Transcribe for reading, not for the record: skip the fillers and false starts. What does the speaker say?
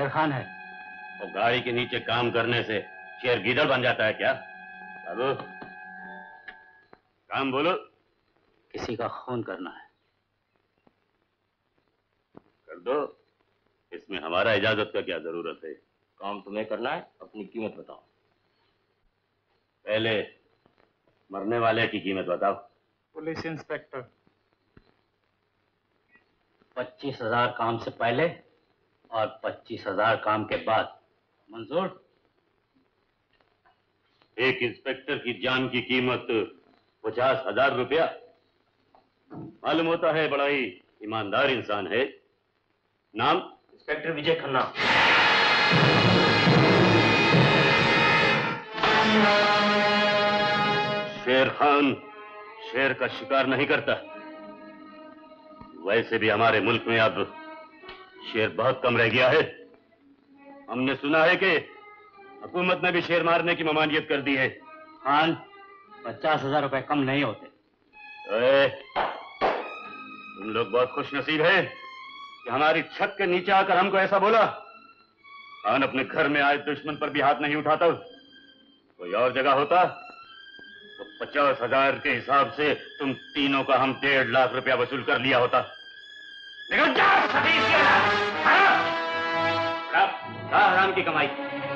शेर खान है। तो गाड़ी के नीचे काम करने से शेर गीदड़ बन जाता है क्या? बाबू काम बोलो। किसी का खून करना है। कर दो, इसमें हमारा इजाजत का क्या जरूरत है? काम तुम्हें करना है, अपनी कीमत बताओ। पहले मरने वाले की कीमत बताओ। Police inspector. 25,000 काम से पहले और 25,000 काम के बाद। मंजूर? एक इंस्पेक्टर की जान की कीमत 50,000 रुपया। मालूम होता है बड़ा ही ईमानदार इंसान है। नाम? इंस्पेक्टर विजय खन्ना। शेर खान शेर का शिकार नहीं करता। वैसे भी हमारे मुल्क में अब शेर बहुत कम रह गया है। हमने सुना है कि हुकूमत ने भी शेर मारने की ममानियत कर दी है। खान, 50,000 रुपए कम नहीं होते। तुम लोग बहुत खुशनसीब हैं कि हमारी छत के नीचे आकर हमको ऐसा बोला। खान अपने घर में आए दुश्मन पर भी हाथ नहीं उठाता। कोई और जगह होता तो 50,000 के हिसाब से तुम तीनों का हम 1.5 लाख रुपया वसूल कर लिया होता। निकल जा! हराम की कमाई।